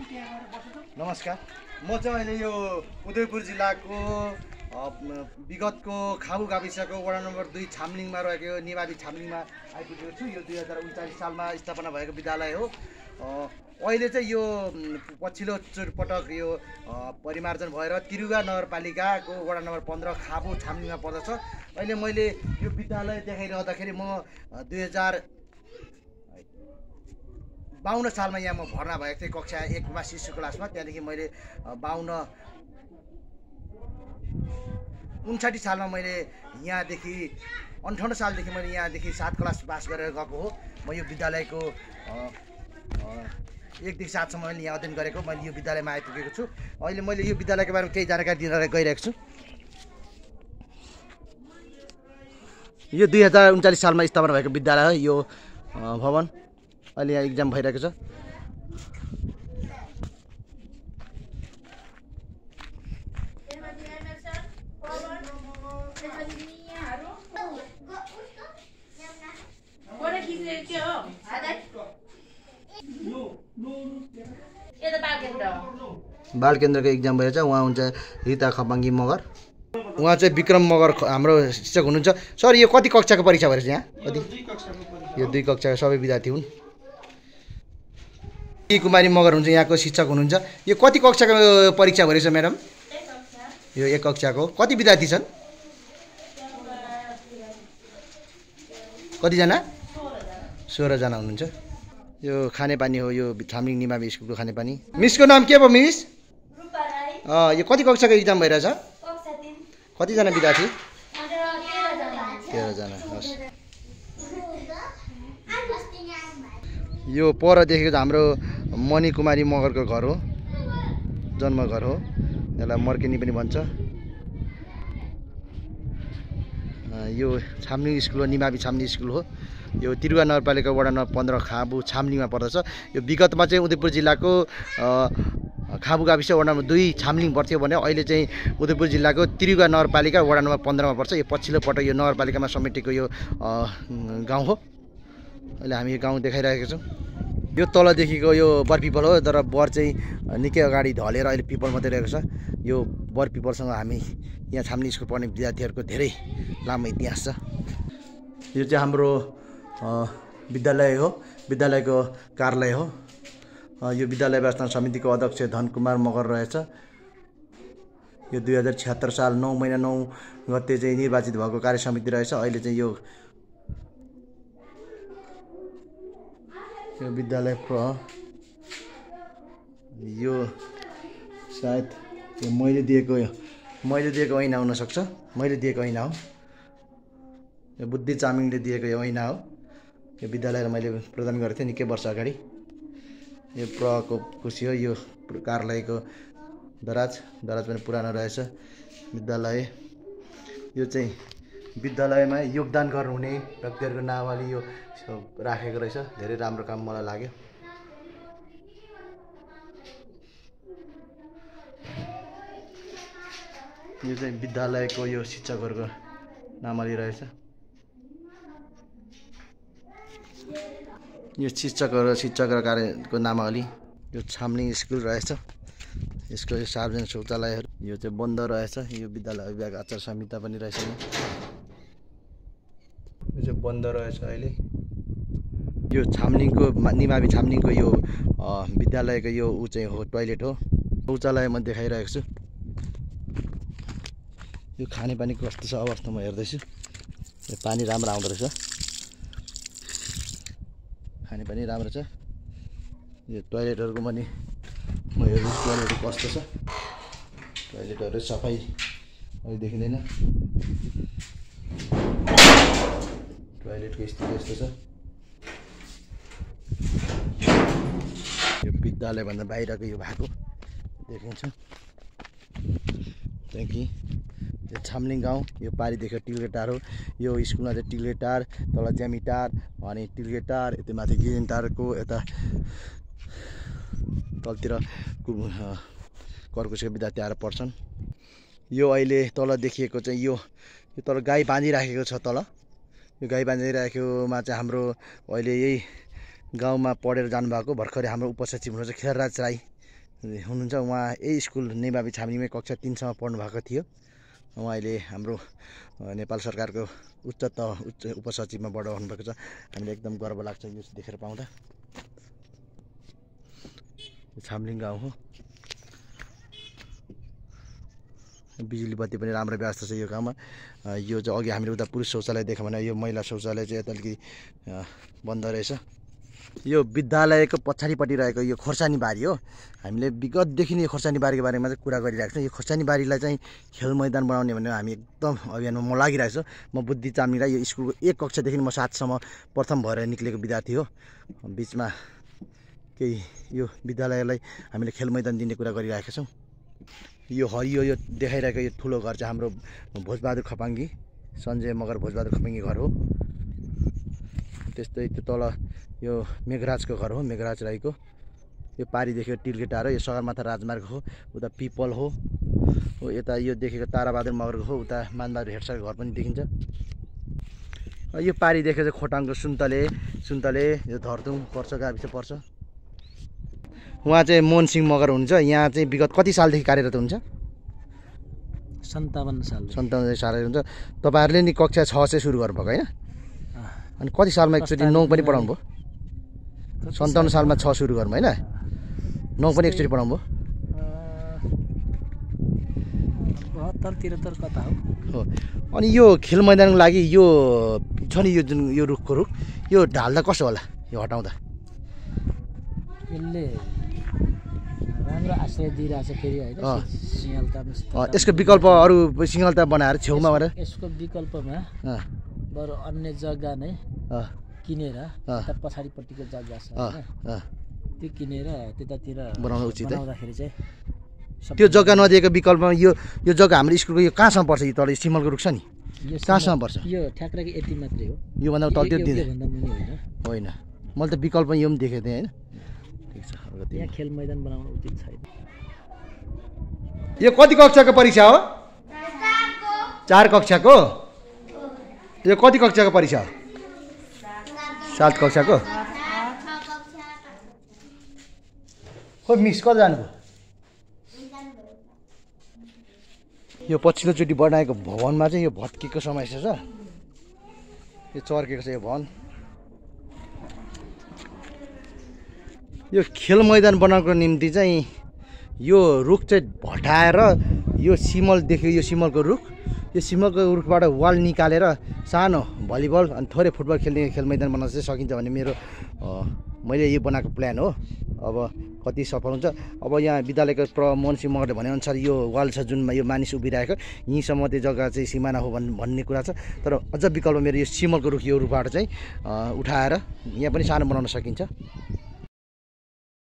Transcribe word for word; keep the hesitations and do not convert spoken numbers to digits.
नमस्कार, म चाहिँ अहिले यो उदयपुर जिल्लाको विगतको खाबु गाविसको वडा नम्बर दुई छामलिङमा रहेको निमावि छामलिङमा आइपुगेको छु। यो दुई हजार उन्चालिस सालमा स्थापना भएको विद्यालय हो। अहिले चाहिँ यो पछिल्लो पटक यो परिमार्जन भएर तिरुगा नगरपालिकाको वडा नम्बर पन्ध्र खाबु छामलिङमा पर्दछ। अहिले मैले यो विद्यालय देखाइरहँदाखेरि म दुई हजार बाउन्न सालमा यहाँ म भर्ना भएको थिएँ कक्षा एकमा शिशु क्लासमा। त्यहाँदेखि मैले बाउन्न उन्साठी सालमा मैले यहाँदेखि अन्ठाउन्न सालदेखि मैले यहाँदेखि सात क्लास पास गरेर गएको हो। म यो विद्यालयको एकदेखि सातसम्म मैले यहाँ अध्ययन गरेको। मैले यो विद्यालयमा आइपुगेको छु। अहिले मैले यो विद्यालयको बारेमा केही जानकारी दिन गइरहेको छु। यो दुई हजार उन्चालिस सालमा स्थापना भएको विद्यालय हो। यो भवन अहिले यहाँ इक्जाम भइरहेको छ। बाल केन्द्रको इक्जाम भइरहेछ। उहाँ हुन्छ रिता खपाङ्गी मगर। उहाँ चाहिँ विक्रम मगर हाम्रो शिक्षक हुनुहुन्छ। सर, यो कति कक्षाको परीक्षा भइरहेछ यहाँ? कति? यो दुई कक्षाको सबै विद्यार्थी हुन्। कुमारी मगर हुन्छ यहाँको शिक्षक हुनुहुन्छ। यो कति कक्षाको परीक्षा भइरहेछ म्याडम? यो एक कक्षाको। कति विद्यार्थी छन्? कतिजना? सोह्रजना हुनुहुन्छ। यो खानेपानी हो, यो छामलिङ निमावि स्कुलको खानेपानी। मिसको नाम के भयो मिस? यो कति कक्षाको इक्जाम भइरहेछ? कतिजना विद्यार्थी? तेह्रजना। हस्, यो पर देखेको हाम्रो मणि कुमारी मगरको घर हो, जन्म घर हो। यसलाई मर्केनी पनि भन्छ। यो छामलिङ स्कुल हो, निमावि छामलिङ स्कुल हो। यो तिरुगा नगरपालिका वडा नम्बर पन्ध्र खाबु छामलिङमा पर्दछ। यो विगतमा चाहिँ उदयपुर जिल्लाको खाबु गाविस वडा नम्बर दुई छामलिङ पर्थ्यो भने अहिले चाहिँ उदयपुर जिल्लाको तिरुगा नगरपालिका वडा नम्बर पन्ध्रमा पर्छ। यो पछिल्लो पटक यो नगरपालिकामा समेटेको यो गाउँ हो। अहिले हामी यो गाउँ देखाइरहेको छौँ। यो तलदेखिको यो बर पिपल हो, तर बर चाहिँ निकै अगाडि ढलेर अहिले पिपल मात्रै रहेको छ। यो बर पिपलसँग हामी यहाँ छामलिङ स्कुल पढ्ने विद्यार्थीहरूको धेरै लामो इतिहास छ। यो चाहिँ हाम्रो विद्यालय हो, विद्यालयको कार्यालय हो। यो विद्यालय व्यवस्थापन समितिको अध्यक्ष धनकुमार मगर रहेछ। यो दुई हजार छिहत्तर साल नौ महिना नौ गते चाहिँ निर्वाचित भएको कार्य समिति रहेछ। अहिले चाहिँ यो यो विद्यालय यो सायद यो मैले दिएको मैले दिएको ऐना हुनसक्छ। मैले दिएको ऐना हो। यो बुद्धि चामिङले दिएको यो ऐना हो। यो विद्यालयलाई मैले प्रदान गरेको थिएँ निकै वर्ष अगाडि। यो प्रको खुसी हो। यो कार्यालयको दराज दराज पनि पुरानो रहेछ। विद्यालय यो चाहिँ विद्यालयमा योगदान गर्नुहुने व्यक्तिहरूको नामले यो राखेको रहेछ। धेरै राम्रो काम मलाई लाग्यो। यो चाहिँ विद्यालयको यो शिक्षकहरूको नामले रहेछ। यो शिक्षकहरू शिक्षक र कार्यको नामावली। यो छामलिङ स्कुल रहेछ। यसको यो सार्वजनिक शौचालयहरू यो चाहिँ बन्द रहेछ। यो विद्यालय विभाग आचार संहिता पनि रहेछ। यो चाहिँ बन्द रहेछ अहिले। यो छामलिङको निमावि छामलिङको यो विद्यालयको यो ऊ चाहिँ हो टोयलेट हो। शौचालय म देखाइरहेको छु। यो खानेपानी कस्तो छ अवस्था म हेर्दैछु। यो पानी राम्रो आउँदो रहेछ। खानेपानी राम्रो छ। यो टोयलेटहरूको पनि म हेर्छु टोयलेट कस्तो छ। टोयलेटहरू सफाइ अहिले देखिँदैन। टोयलेटको स्थिति यस्तो छ। यो विद्यालयभन्दा बाहिरको यो भएको देखिन्छ। त्यहाँदेखि यो छामलिङ गाउँ यो पारिदेखि टिलगेट टार हो। यो स्कुलमा चाहिँ टिलगेट टार, तल ज्यामी टार, अनि टिलगेट टार, यता माथि गिरिन टारको यता तलतिर कर्कुसको विद्यार्थी आएर पढ्छन्। यो अहिले तल देखिएको चाहिँ यो यो तल गाई बाँधिराखेको छ। तल यो गाई बाँधिराखेकोमा चाहिँ हाम्रो अहिले यही गाउँमा पढेर जानुभएको भर्खरै हाम्रो उपसचिव हुनुहुन्छ खेलराज राई हुनुहुन्छ। उहाँ यही स्कुल नेमावि छाम्नीमै कक्षा तीनसम्म पढ्नु भएको थियो। उहाँ अहिले हाम्रो नेपाल सरकारको उच्च त उच्च उपसचिवमा बढाउनु भएको छ। हामीलाई एकदम गर्व लाग्छ यो देखेर पाउँदा। छाम्लिङ गाउँ हो। बिजुली बत्ती पनि राम्रो व्यवस्था छ यो गाउँमा। यो चाहिँ अघि हामीले उता पुरुष शौचालय देख्यौँ भने यो महिला शौचालय चाहिँ यता अलिकति बन्द रहेछ। यो विद्यालयको पछाडिपट्टि रहेको यो खोर्सानी बारी हो। हामीले विगतदेखि नै यो खोर्सानी बारीको बारेमा चाहिँ कुरा गरिरहेको छौँ। यो खोर्सानी बारीलाई चाहिँ खेल मैदान बनाउने भनेर हामी एकदम अभियानमा म लागिरहेको छु। म बुद्धि चाम्लिङलाई यो स्कुलको एक कक्षादेखि म सातसम्म प्रथम भएर निक्लेको विद्यार्थी हो। बिचमा केही यो विद्यालयलाई हामीले खेल मैदान दिने कुरा गरिरहेका छौँ। यो हरियो यो देखाइरहेको यो ठुलो घर चाहिँ हाम्रो भोजबहादुर खपाङ्गी, सञ्जय मगर भोजबहादुर खपाङ्गी घर हो। त्यस्तै त्यो तल यो मेघराजको घर हो, मेघराज राईको। यो पारी देखेको टिल्के टारो, यो सगरमाथा राजमार्ग हो। उता पिपल हो। हो यता यो देखेको ताराबहादुर मगरको हो। उता मानबहादुर हेडसरको घर पनि देखिन्छ। यो पारी देखेको चाहिँ खोटाङको सुन्तले, सुन्तले यो धरतुङ पर्छ, गाविस पर्छ। उहाँ चाहिँ मोहन सिंह मगर हुनुहुन्छ। यहाँ चाहिँ विगत कति सालदेखि कार्यरत हुन्छ? सन्ताउन्न साल सन्ताउन्न साल हुन्छ। तपाईँहरूले नि कक्षा छ चाहिँ सुरु गर्नुभएको होइन? अनि कति सालमा एकचोटि नौ पनि पढाउनु भयो? सन्ताउन्न सालमा छ सुरु गर्नु होइन? नौ पनि एकचोटि पढाउनु भयो? बहत्तर त्रिहत्तर कता हो। अनि यो खेल मैदानको लागि यो छ नि यो जुन यो रुखको रुख यो ढाल्दा कसो होला यो हटाउँदा? यसले राम्रो आश्रय दिइरहेछ फेरि होइन। सिंहलता यसको विकल्प अरू सिंहलता बनाएर छेउमा गरेर यसको विकल्पमा बरु अन्य जग्गा नै किनेर यता पछाडिपट्टिको जग्गा छ होइन, त्यो किनेर त्यतातिर बनाउन उचित बनाउँदाखेरि चाहिँ त्यो जग्गा नदिएको विकल्पमा यो यो जग्गा हाम्रो स्कुलको यो कहाँसम्म पर्छ? यो तल सिमलको रुख छ नि कहाँसम्म पर्छ? यो ठ्याक्राको यति मात्रै हो। योभन्दा तल त्यो दिँदैन होइन। मैले त विकल्प यो पनि देखेको थिएँ होइन। ठिक छ। यहाँ खेल मैदान बनाउन उचित छैन। यो कति कक्षाको परीक्षा हो? चार कक्षाको। यो कति कक्षाको परीक्षा हो? सात कक्षाको। खोइ मिस कता जानुभयो? यो पछिल्लोचोटि बनाएको भवनमा चाहिँ यो भत्केको समस्या छ। यो चर्केको छ यो भवन। यो खेल मैदान बनाउनको निम्ति चाहिँ यो रुख चाहिँ भटाएर यो सिमल देख्यो, यो सिमलको रुख, यो सिमलको रुखबाट वाल निकालेर सानो भलिबल अनि थोरै फुटबल खेल्ने खेल मैदान बनाउन चाहिँ सकिन्छ भन्ने मेरो मैले यो बनाएको प्लान हो। अब कति सफल हुन्छ? अब यहाँ विद्यालयको प्र मोहन सिंह मगरले भनेअनुसार यो वाल छ जुनमा यो मानिस उभिरहेको यहीँसम्म त्यो जग्गा चाहिँ सिमाना हो भन्ने कुरा छ। तर अझ विकल्प मेरो यो सिमलको रुख यो रुखबाट चाहिँ उठाएर यहाँ पनि सानो बनाउन सकिन्छ।